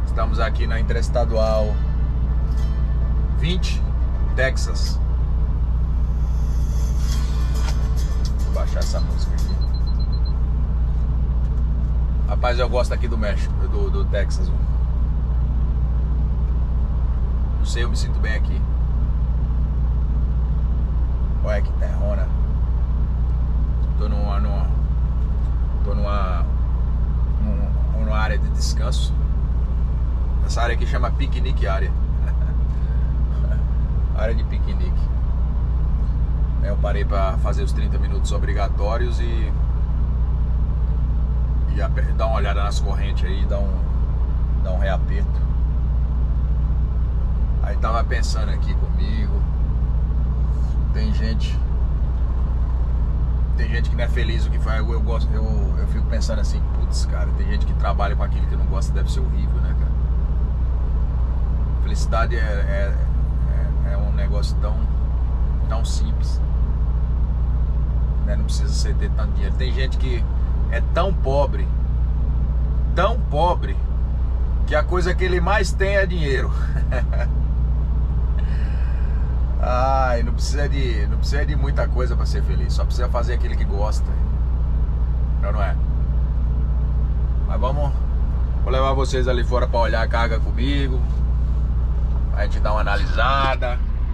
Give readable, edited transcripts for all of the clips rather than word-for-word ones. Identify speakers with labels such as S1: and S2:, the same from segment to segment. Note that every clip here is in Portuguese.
S1: Estamos aqui na Interestadual 20, Texas. Vou baixar essa música aqui. Rapaz, eu gosto aqui do México, do Texas. Não sei, eu me sinto bem aqui. Olha que terrona. Tô numa área de descanso. Essa área aqui chama piquenique área. Área de piquenique. Eu parei para fazer os 30 minutos obrigatórios e dar uma olhada nas correntes aí, dar um reaperto. Aí tava pensando aqui comigo. Tem gente que não é feliz o que faz. Eu fico pensando assim, putz, cara, tem gente que trabalha com aquilo que não gosta, deve ser horrível, né, cara? Felicidade é um negócio tão simples, né? Não precisa ter tanto dinheiro. Tem gente que é tão pobre, que a coisa que ele mais tem é dinheiro. Ai, não precisa de muita coisa para ser feliz. Só precisa fazer aquilo que gosta. Não é? Mas vou levar vocês ali fora para olhar a carga comigo. A gente dá uma analisada,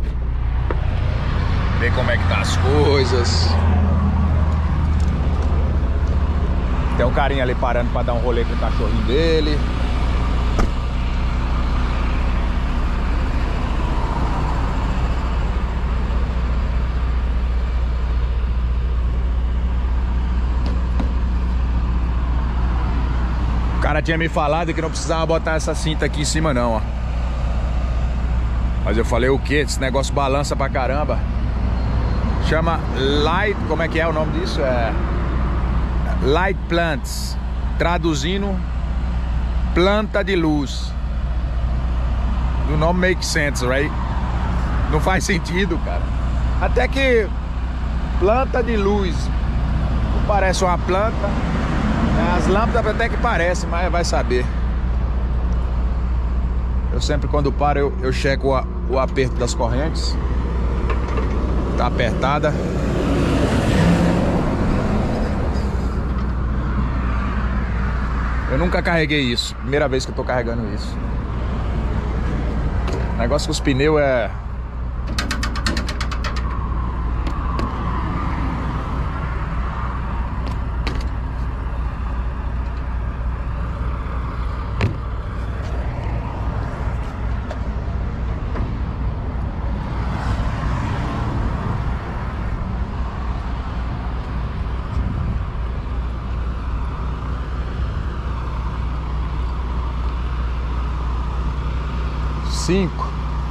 S1: ver como é que tá as coisas. Tem um carinha ali parando para dar um rolê com o cachorrinho dele. O cara tinha me falado que não precisava botar essa cinta aqui em cima não, ó. Mas eu falei, o que? Esse negócio balança pra caramba. Chama Light, como é que é o nome disso? Light Plants. Traduzindo, planta de luz. O nome make sense, right? Não faz sentido, cara. Até que planta de luz não parece uma planta. As lâmpadas até que parecem, mas vai saber. Eu sempre quando paro eu checo o aperto das correntes. Tá apertada. Eu nunca carreguei isso. Primeira vez que eu tô carregando isso. O negócio com os pneus é... Cinco.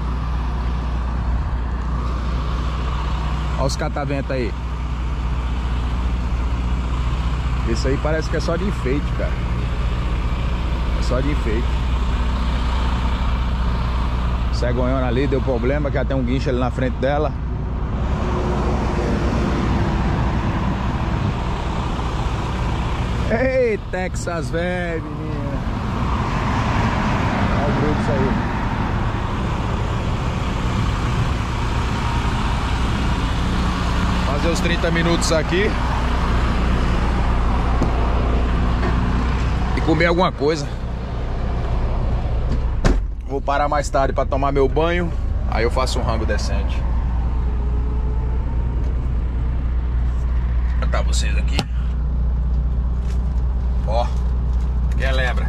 S1: Olha os catavento aí. Isso aí parece que é só de enfeite, cara. É só de enfeite. Cegonhona ali deu problema, que até um guincho ali na frente dela. Ei, Texas, velho, menina. Olha o bruto isso aí. Fazer os 30 minutos aqui e comer alguma coisa. Vou parar mais tarde para tomar meu banho. Aí eu faço um rango decente. Vou botar vocês aqui. Ó, quem lembra?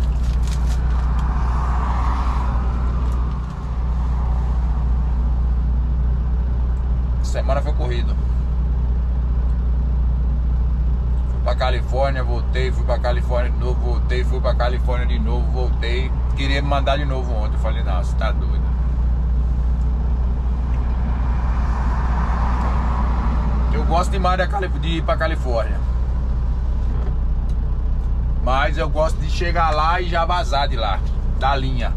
S1: Semana foi corrido. Pra Califórnia, voltei, fui pra Califórnia de novo, voltei, fui pra Califórnia de novo, voltei. Queria me mandar de novo ontem. Eu falei, não, você tá doido. Eu gosto demais de ir pra Califórnia. Mas eu gosto de chegar lá e já vazar de lá, da linha.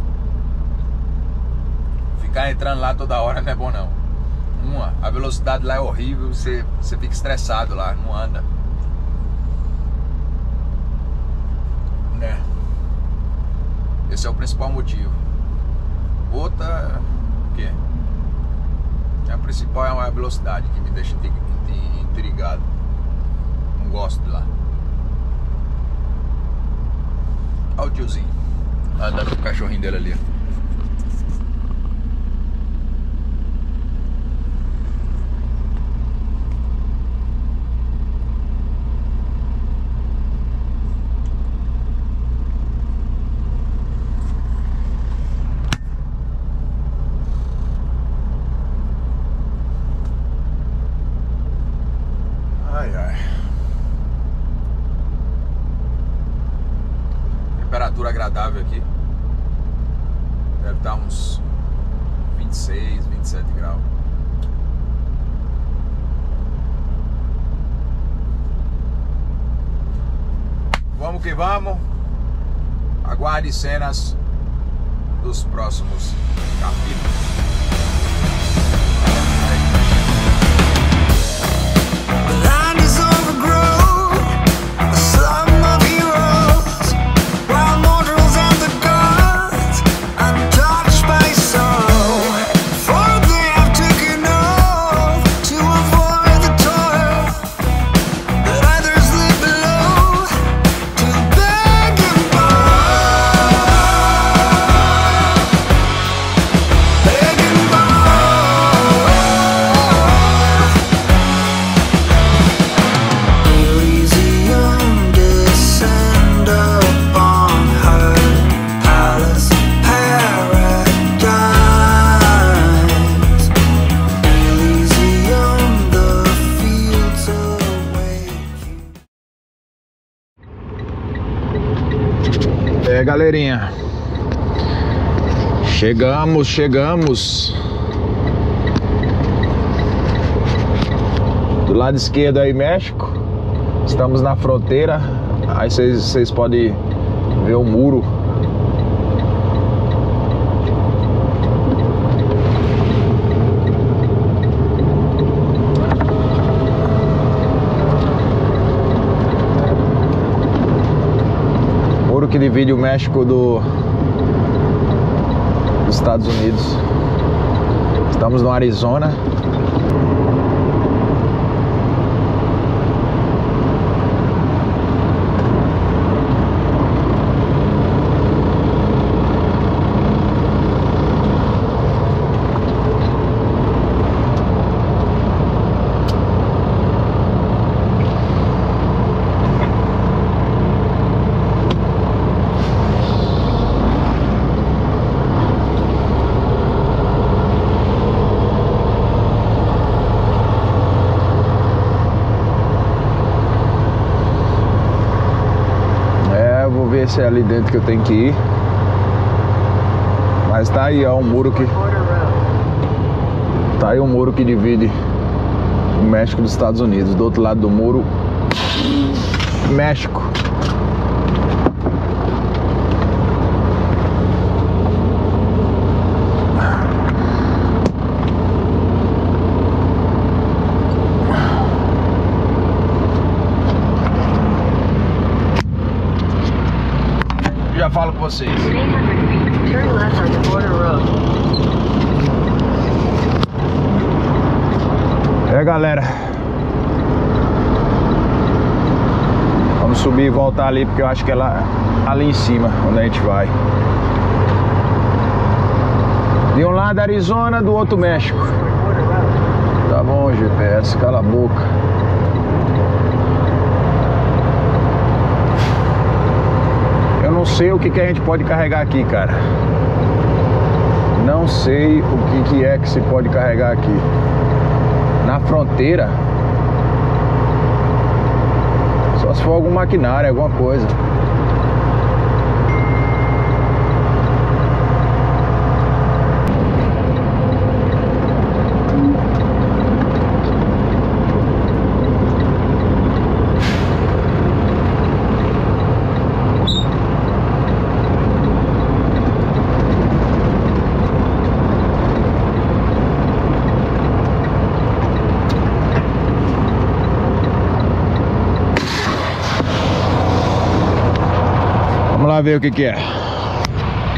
S1: Ficar entrando lá toda hora não é bom não. A velocidade lá é horrível, você fica estressado lá, não anda. Né? Esse é o principal motivo. Outra, o quê? A principal é a velocidade que me deixa intrigado. Não gosto de lá. Olha o tiozinho andando com o cachorrinho dele ali. Ai, ai. Temperatura agradável aqui. Deve estar uns 26, 27 graus. Vamos que vamos. Aguarde cenas dos próximos capítulos. É, galerinha, chegamos. Do lado esquerdo aí, México. Estamos na fronteira. Aí vocês podem ver o muro. Que divide o México dos Estados Unidos. Estamos no Arizona. Se é ali dentro que eu tenho que ir. Mas tá aí, ó, um muro que... Tá aí um muro que divide o México dos Estados Unidos. Do outro lado do muro, México. Já falo com vocês. É, galera, vamos subir e voltar ali, porque eu acho que é lá, ali em cima onde a gente vai. De um lado Arizona, do outro México. Tá bom, GPS, cala a boca. Eu não sei o que a gente pode carregar aqui, cara. Não sei o que é que se pode carregar aqui. Na fronteira, só se for algum maquinário, alguma coisa. Vamos lá ver o que é.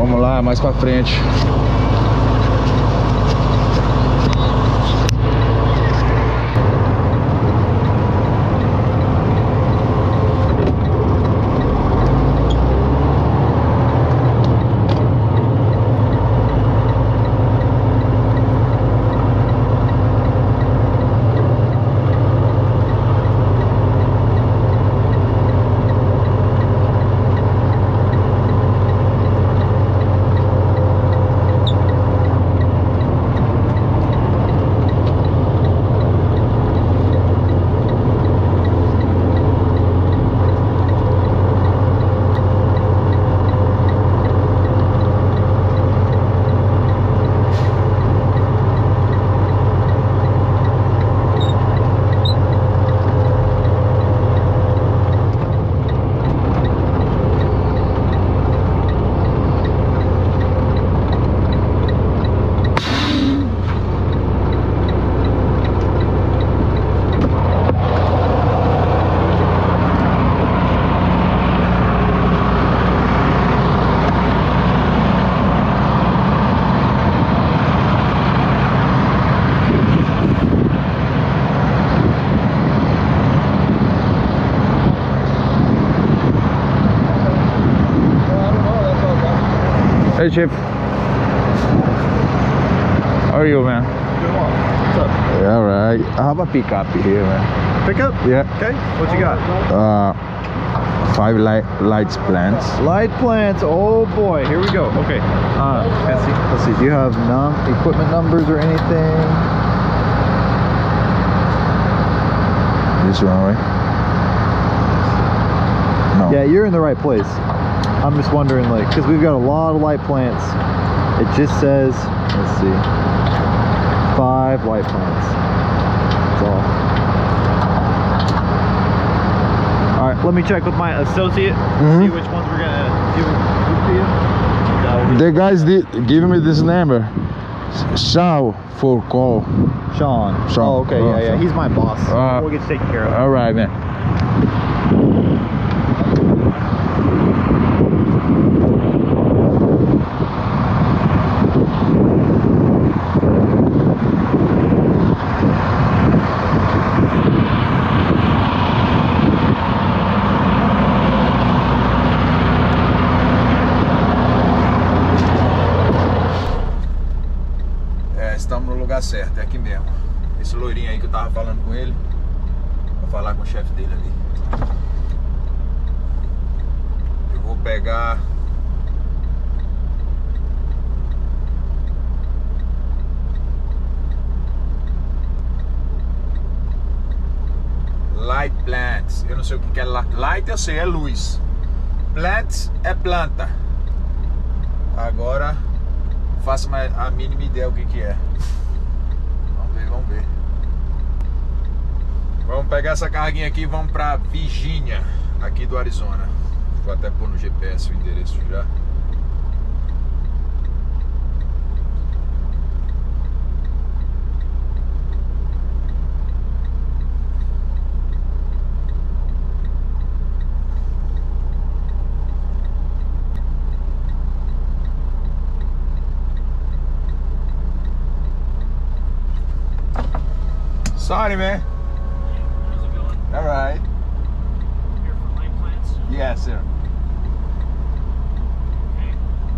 S1: Vamos lá, mais pra frente. Hey Chip, how are you, man?
S2: Doing well. What's up?
S1: Yeah, all right. I have a pickup here, man.
S2: Pickup?
S1: Yeah.
S2: Okay. What you got?
S1: 5 lights plants.
S2: Light plants. Oh boy. Here we go. Okay. Let's see. Do you have equipment numbers or anything?
S1: This one, right? No.
S2: Yeah, you're in the right place. I'm just wondering, like, because we've got a lot of light plants. It just says, let's see, 5 light plants. That's all. All right, let me check with my associate. See which ones we're gonna give to you.
S1: The guys give me this number. Shaw for call.
S2: Sean.
S1: Sean.
S2: Oh, okay.
S1: Oh,
S2: Yeah. He's my boss. We'll get taken care of.
S1: All right, man. Estamos no lugar certo, é aqui mesmo. Esse loirinho aí que eu tava falando com ele. Vou falar com o chefe dele ali. Eu vou pegar light plants. Eu não sei o que é light, eu sei, é luz. Plants é planta. Agora faço a mínima ideia o que é. Vamos ver. Vamos pegar essa carguinha aqui e vamos pra Virgínia, aqui do Arizona. Vou até pôr no GPS o endereço já. Sorry, man.
S3: How's it going?
S1: All right.
S3: Here for light plants?
S1: Yes, sir.
S3: Okay.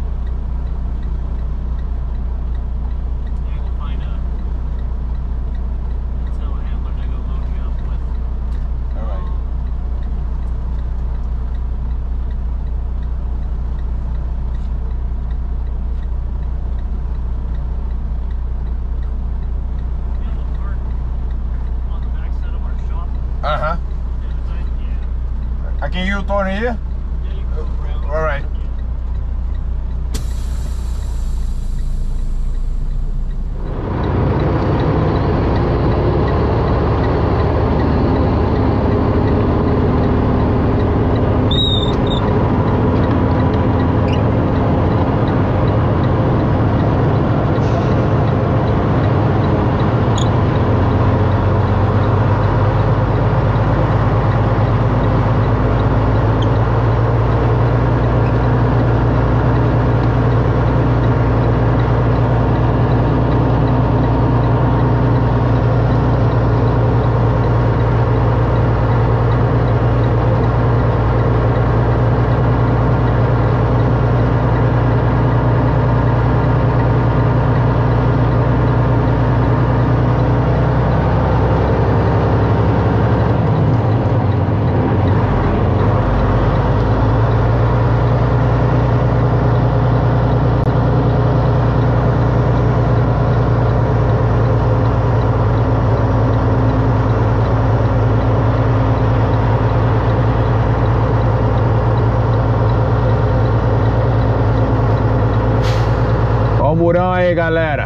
S3: Yeah, we'll find a telehandler to go load you up with.
S1: All right.
S3: We have a park on the backside of our shop.
S1: Uh-huh.
S3: Yeah.
S1: Can you turn here?
S3: Yeah, you can go around.
S1: All right. Ó o murão aí, galera.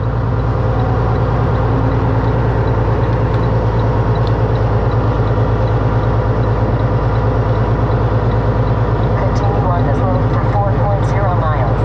S4: Continue on this road for 4.0 miles.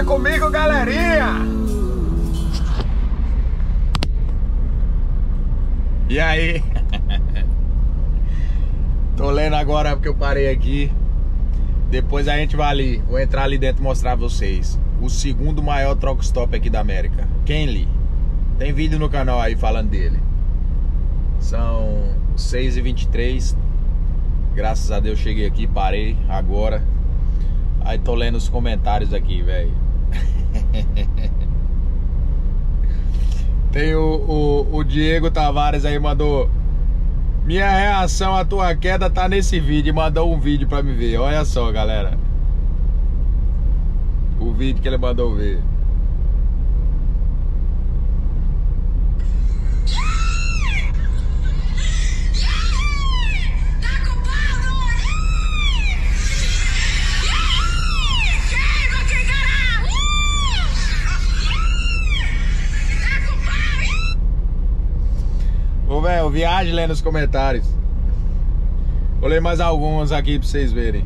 S1: comigo, galerinha! E aí? Tô lendo agora porque eu parei aqui. Depois a gente vai ali. Vou entrar ali dentro e mostrar pra vocês. O segundo maior truck stop aqui da América. Kenly. Tem vídeo no canal aí falando dele. São 6h23. Graças a Deus cheguei aqui, parei agora. Aí tô lendo os comentários aqui, velho. Tem o Diego Tavares aí, mandou: minha reação à tua queda tá nesse vídeo. Mandou um vídeo pra me ver. Olha só, galera. O vídeo que ele mandou ver. Ô, velho, viagem lendo os comentários. Vou ler mais alguns aqui pra vocês verem.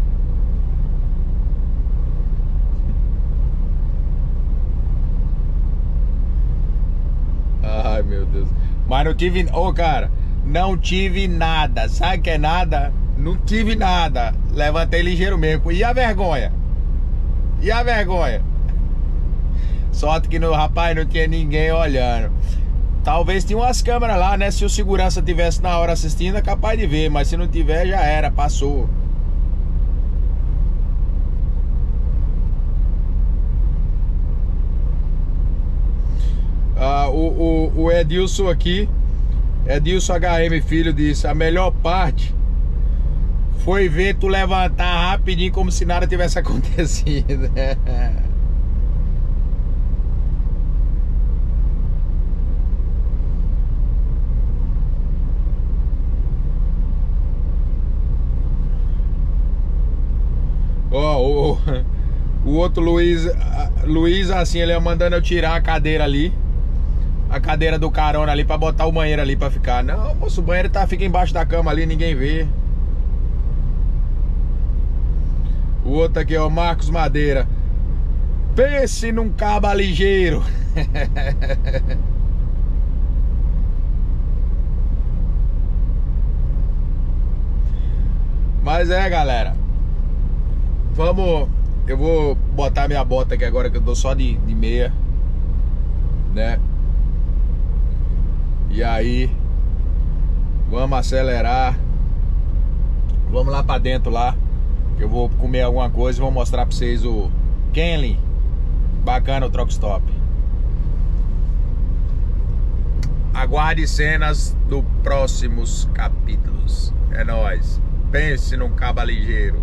S1: Ai, meu Deus. Mas não tive... Ô, cara, não tive nada. Sabe o que é nada? Não tive nada. Levantei ligeiro mesmo. E a vergonha? E a vergonha? Sorte que no rapaz não tinha ninguém olhando. Talvez tinha umas câmeras lá, né? Se o segurança tivesse na hora assistindo, é capaz de ver. Mas se não tiver, já era, passou. O Edilson aqui, Edilson HM Filho, disse: a melhor parte foi ver tu levantar rapidinho como se nada tivesse acontecido. Ó, o outro Luiz, assim, ele ia mandando eu tirar a cadeira ali. A cadeira do carona ali pra botar o banheiro ali pra ficar. Não, moço, o banheiro fica embaixo da cama ali, ninguém vê. O outro aqui, ó, Marcos Madeira: pense num caba ligeiro. Mas é, galera, vamos... Eu vou botar minha bota aqui agora, que eu tô só de meia, né? E aí vamos acelerar. Vamos lá pra dentro lá, que eu vou comer alguma coisa e vou mostrar pra vocês o Kenly. Bacana o truck stop. Aguarde cenas do próximos capítulos. É nóis. Pense num caba ligeiro.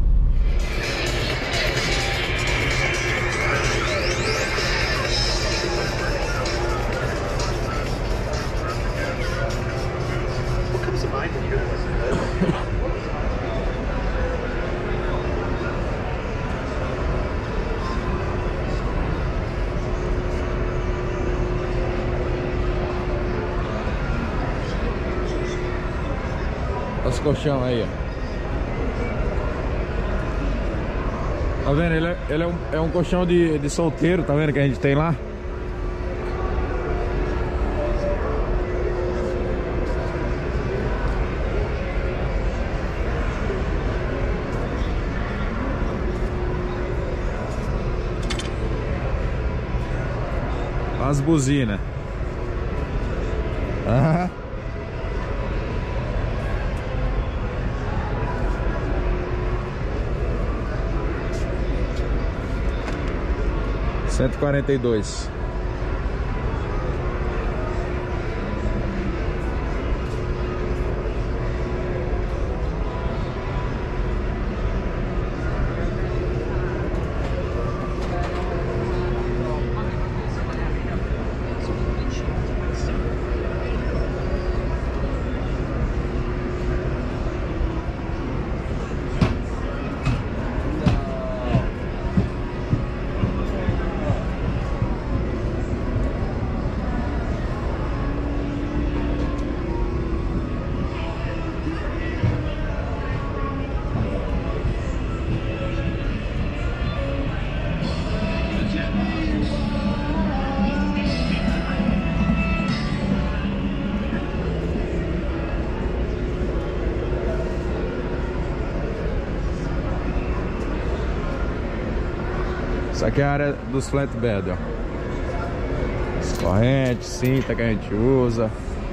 S1: Os colchão aí, ó. Tá vendo? Ele é um colchão de solteiro, tá vendo, que a gente tem lá? As buzinas. Aham. $142. Essa aqui é a área dos flatbed, ó. As correntes, cinta que a gente usa.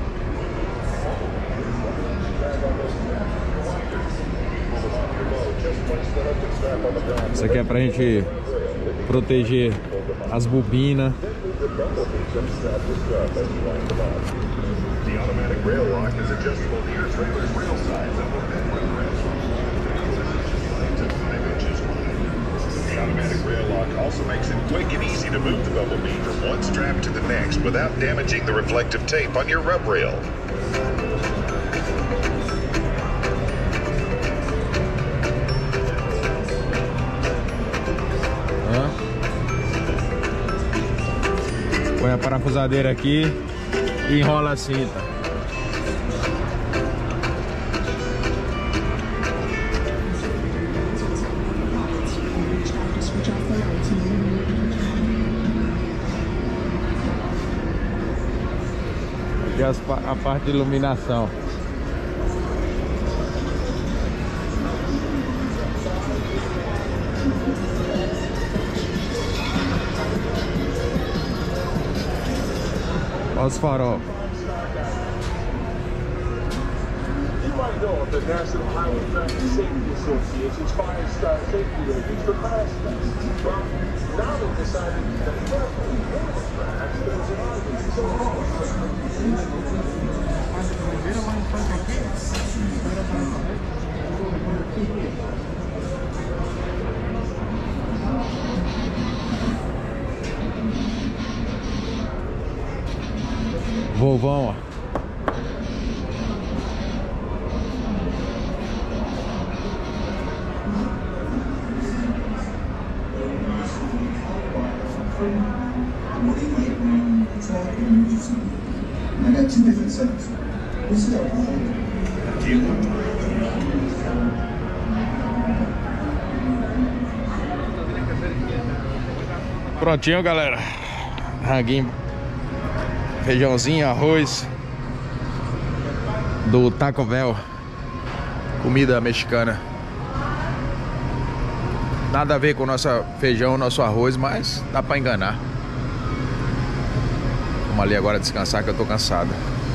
S1: Isso aqui é pra gente proteger as bobinas.
S5: The automatic rail lock is adjustable to your trailer's rail size and will then regress from 5 inches wide. The automatic rail lock also makes it quick and easy to move the Bumblebee from one strap to the next without damaging the reflective tape on your rub rail.
S1: Põe a parafusadeira aqui e enrola a cinta. Aqui é a parte de iluminação. Olha os farol.
S6: You might know of the National Highway Traffic Safety Association's 5-star safety ratings for fastness. Well, now they've decided that carefully avoid tracks there's an argument so
S1: Volvão, ó. Prontinho, galera. Ranguinho, feijãozinho, arroz do Taco Bell, comida mexicana. Nada a ver com o nosso feijão, nosso arroz, mas dá pra enganar. Vamos ali agora descansar que eu tô cansado.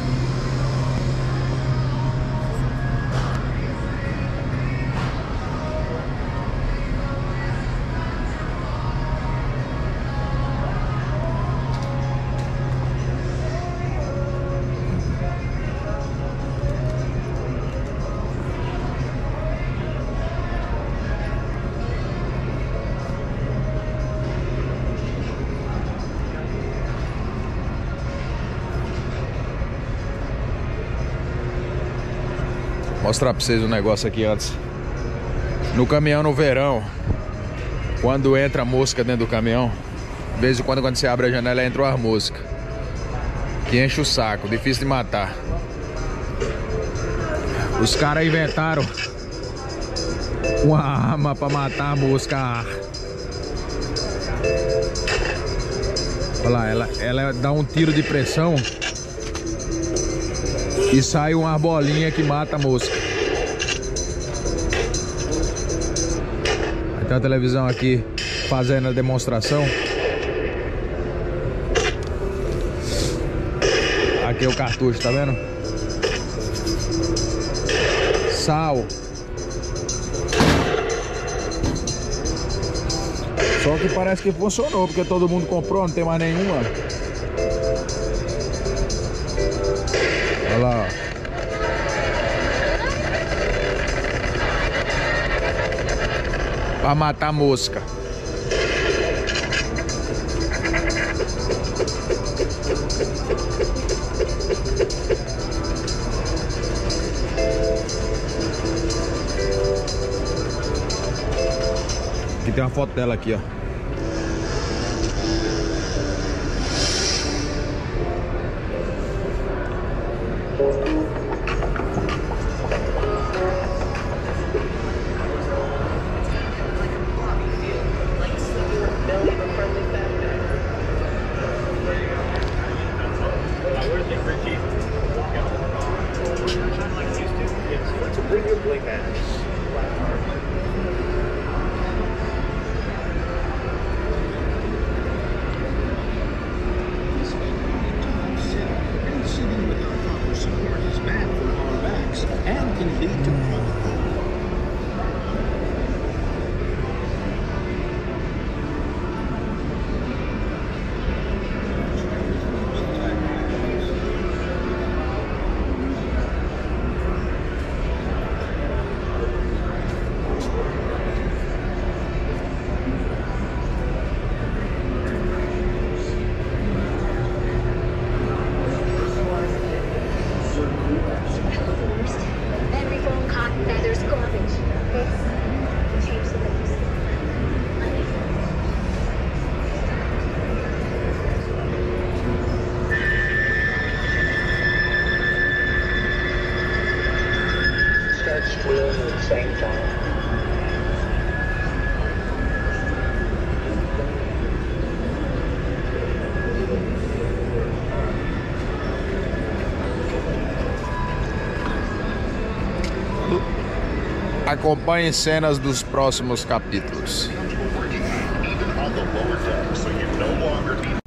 S1: Mostrar pra vocês um negócio aqui antes. No caminhão no verão, quando entra mosca dentro do caminhão, de vez em quando você abre a janela entra uma mosca que enche o saco, difícil de matar. Os caras inventaram uma arma pra matar a mosca. Olha lá, ela dá um tiro de pressão e sai uma bolinha que mata a mosca. Tem a televisão aqui fazendo a demonstração. Aqui é o cartucho, tá vendo? Sal. Só que parece que funcionou, porque todo mundo comprou, não tem mais nenhuma. Olha lá, ó. Pra matar mosca. Aqui tem uma foto dela aqui, ó.
S7: and can lead to
S4: Every phone cotton feathers garbage. This change the base. Start squealing at the same time.
S1: Acompanhe cenas dos próximos capítulos.
S5: Even on the lower deck, so you no longer need